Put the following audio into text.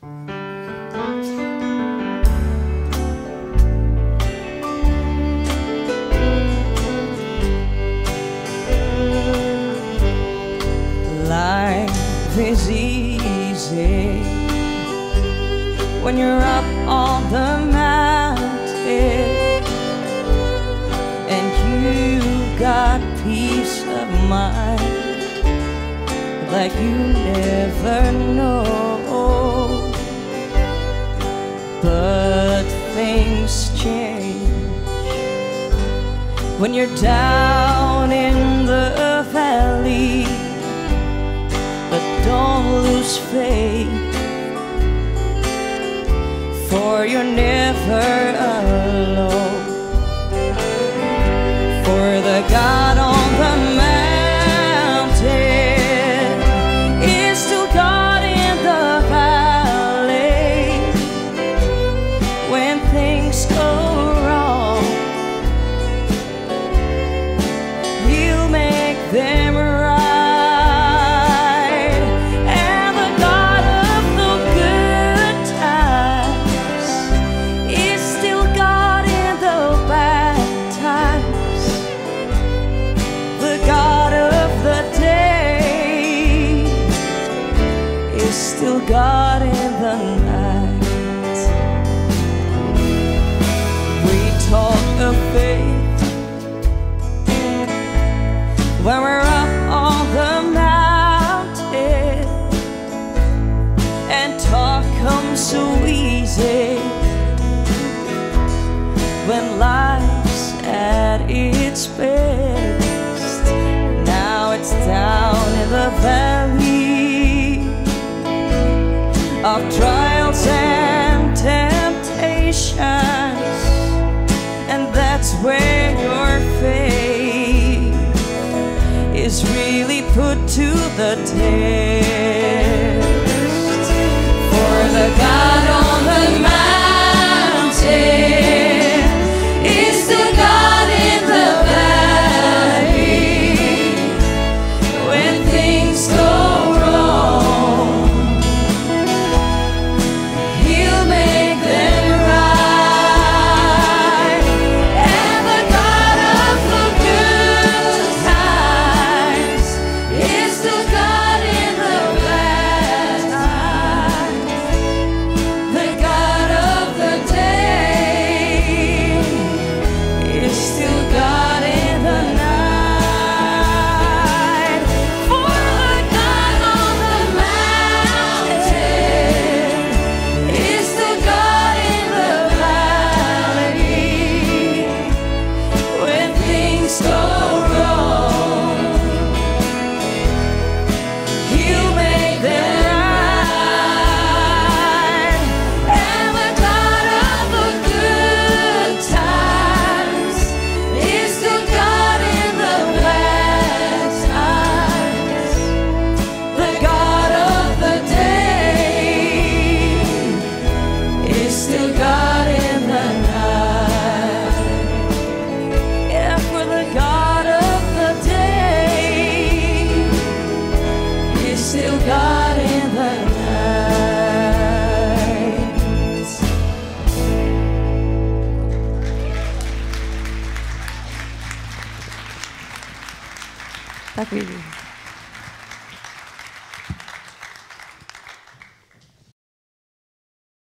Life is easy when you're up on the mountain and you got peace of mind like you never know. But things change when you're down in the valley. But don't lose faith, for you're never alone. For the God on the mountain is still God in the valley. When things go wrong, He'll make them right. Still God in the night. We talk of faith when we're up on the mountain, and talk comes so easy when life's at its best. Now it's down in the valley of trials and temptations, and that's where your faith is really put to the test. For the God on the mountain is still God in the valley. When things go still God in the night. Tak, Vivi.